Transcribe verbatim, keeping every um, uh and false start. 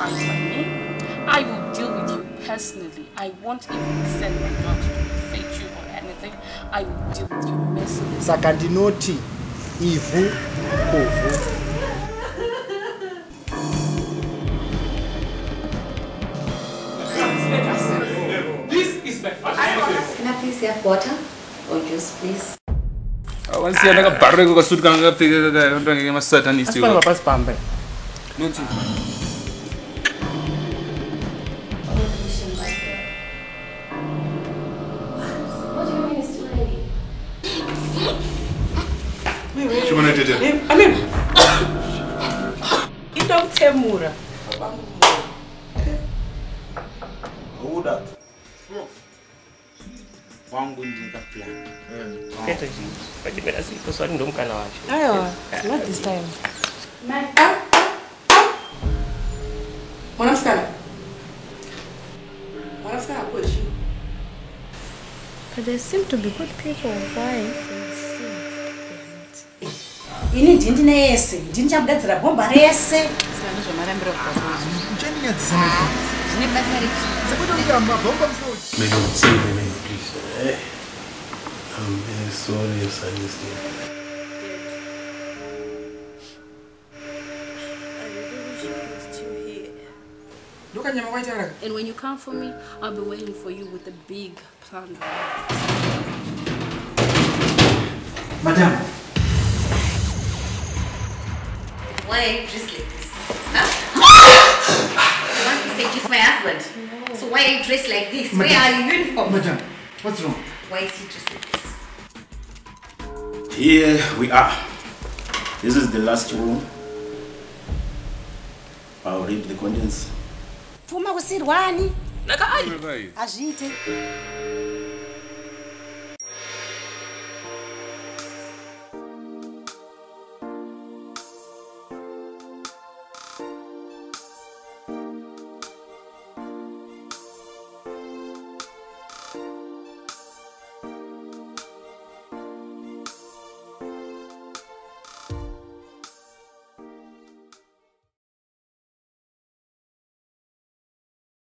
fine by me. I will deal with you personally. I won't even send my dogs to fetch you or anything. I will deal with you mercilessly. Sakandinoti, Ivu, Kovu. This is my fashion. Can I please have water or juice, please? I want to see a barrel of a suit going up to the certain issue. What was Pambe? No, she wanted to do. I mean, you don't tell Mura. Who that? One good plan. Better, but you better see because I don't kind of. Ayo, not this time. What I'm scared. What I'm scared push. But they seem to be good people. Why? You need to know this. Didn't you get the bomb? Yes. May not say my name, please. I'm very sorry, your son is here. Look at your white hair. And when you come for me, I'll be waiting for you with a big plan. Madam. Why are you dressed like this? Huh? You want to say just my husband? No. So why are you dressed like this? Madam. Where are your uniforms? Madam, what's wrong? Why is he dressed like this? Here we are. This is the last room. I'll read the contents. Fuma kusirwani. Nakai. Ajite.